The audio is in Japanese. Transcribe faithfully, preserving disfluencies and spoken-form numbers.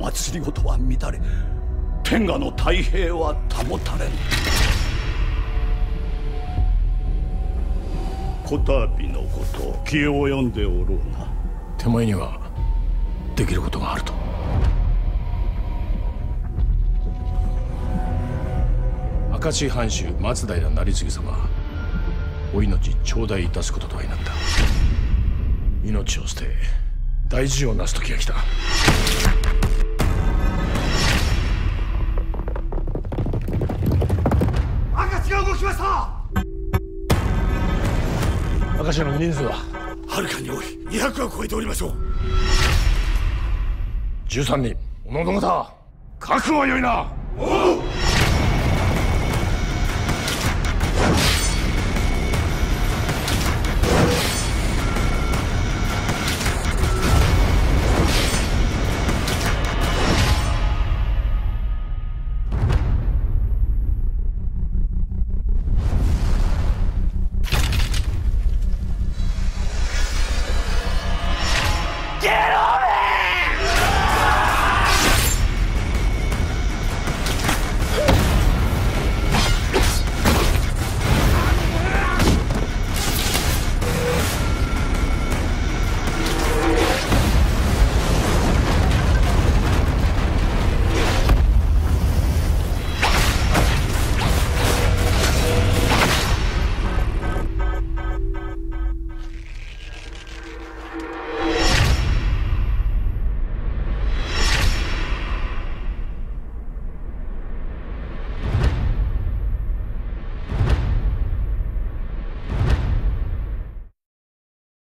政は乱れ、天下の太平は保たれぬ。こたびのこと気を及んでおろうな。 手前にはできることがあると。明石藩主松平成次様、お命頂戴いたすこととはなった。命を捨て大事をなす時が来た。 明石が動きました。 明石の人数ははるかに多い。にひゃくは超えておりましょう。 じゅうさんにん。おのおの方覚悟はよいな。